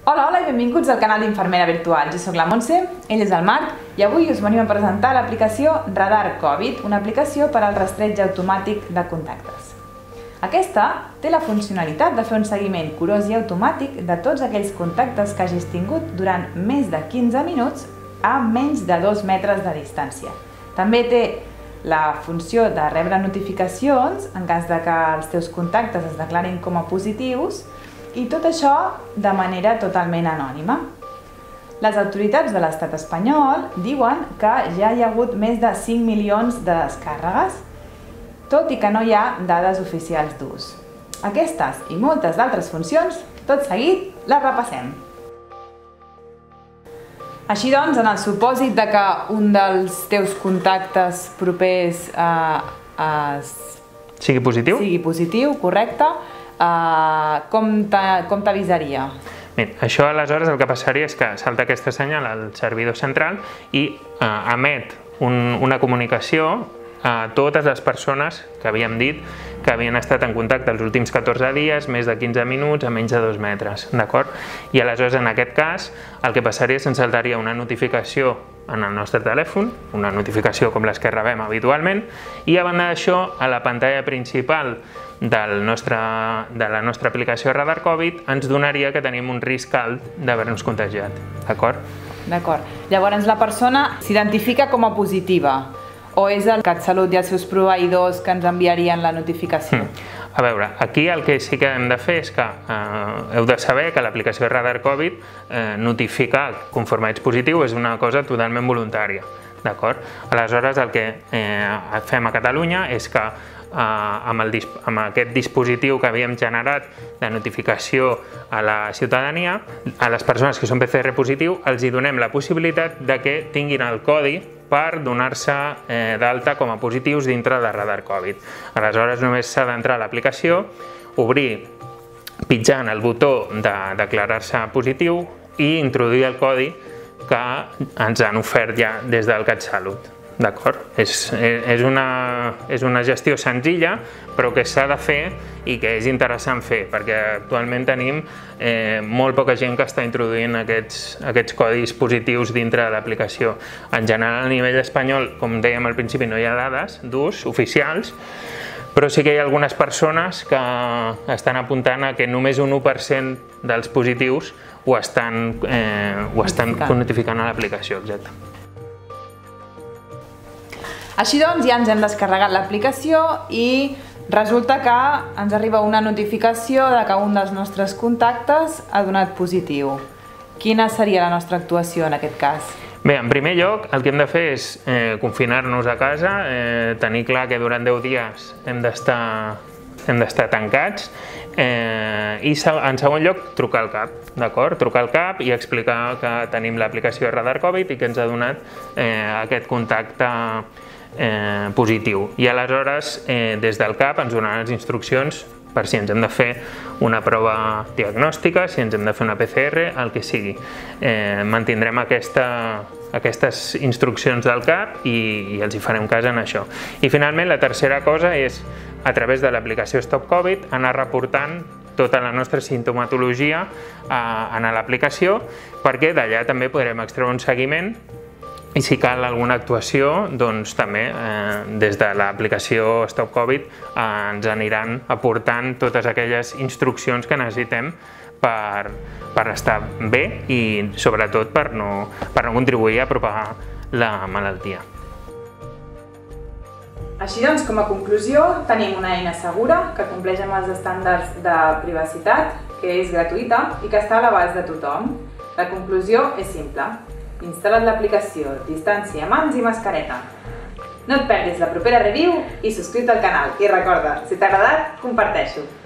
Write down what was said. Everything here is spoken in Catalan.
Hola i benvinguts al canal d'Infermera Virtual. Jo soc la Montse, ell és el Marc i avui us venim a presentar l'aplicació Radar Covid, una aplicació per al rastreig automàtic de contactes. Aquesta té la funcionalitat de fer un seguiment curós i automàtic de tots aquells contactes que hagis tingut durant més de 15 minuts a menys de 2 metres de distància. També té la funció de rebre notificacions en cas de que els teus contactes es declarin com a positius i tot això de manera totalment anònima. Les autoritats de l'estat espanyol diuen que ja hi ha hagut més de 5 milions de descàrregues, tot i que no hi ha dades oficials d'ús. Aquestes i moltes d'altres funcions, tot seguit, les repassem. Així doncs, en el supòsit de que un dels teus contactes propers sigui positiu, correcte, com t'avisaria? Això aleshores el que passaria és que salta aquesta senyal al servidor central i emet una comunicació a totes les persones que havíem dit que havien estat en contacte els últims 14 dies, més de 15 minuts, a menys de 2 metres, d'acord? I aleshores, en aquest cas, el que passaria és que ens saltaria una notificació en el nostre telèfon, una notificació com les que rebem habitualment, i a banda d'això, a la pantalla principal de la nostra aplicació Radar Covid ens donaria que tenim un risc alt d'haver-nos contagiat, d'acord? D'acord. Llavors la persona s'identifica com a positiva o és el CatSalut i els seus proveïdors que ens enviarien la notificació? A veure, aquí el que sí que hem de fer és que heu de saber que l'aplicació Radar Covid notificar conforme ets positiu és una cosa totalment voluntària, d'acord? Aleshores el que fem a Catalunya és que amb aquest dispositiu que havíem generat de notificació a la ciutadania, a les persones que són PCR positiu, els hi donem la possibilitat de que tinguin el codi per donar-se d'alta com a positius dintre de Radar Covid. Aleshores només s'ha d'entrar a l'aplicació, obrir pitjant el botó de declarar-se positiu i introduir el codi que ens han ofert ja des del CatSalut. D'acord? És una gestió senzilla, però que s'ha de fer i que és interessant fer, perquè actualment tenim molt poca gent que està introduint aquests codis positius dintre de l'aplicació. En general, a nivell espanyol, com dèiem al principi, no hi ha dades d'ús oficials, però sí que hi ha algunes persones que estan apuntant a que només un 1% dels positius ho estan notificant a l'aplicació, exacte. Així doncs, ja ens hem descarregat l'aplicació i resulta que ens arriba una notificació de que un dels nostres contactes ha donat positiu. Quina seria la nostra actuació en aquest cas? Bé, en primer lloc, el que hem de fer és confinar-nos a casa, tenir clar que durant 10 dies hem d'estar tancats i, en segon lloc, trucar al CAP, d'acord? Trucar al CAP i explicar que tenim l'aplicació Radar Covid i que ens ha donat aquest contacte positiu. I aleshores, des del CAP ens donaran les instruccions per si ens hem de fer una prova diagnòstica, si ens hem de fer una PCR, el que sigui. Mantindrem aquestes instruccions del CAP i els hi farem cas en això. I finalment, la tercera cosa és, a través de l'aplicació Stop Covid, anar reportant tota la nostra simptomatologia a l'aplicació, perquè d'allà també podrem extreure un seguiment i si cal alguna actuació, doncs també des de l'aplicació Stop Covid ens aniran aportant totes aquelles instruccions que necessitem per estar bé i sobretot per no contribuir a propagar la malaltia. Així doncs, com a conclusió, tenim una eina segura que compleix amb els estàndards de privacitat, que és gratuïta i que està a l'abast de tothom. La conclusió és simple. Instal·la't l'aplicació, distància, mans i mascareta. No et perdis la propera review i subscriu-te al canal. I recorda, si t'ha agradat, comparteix-ho.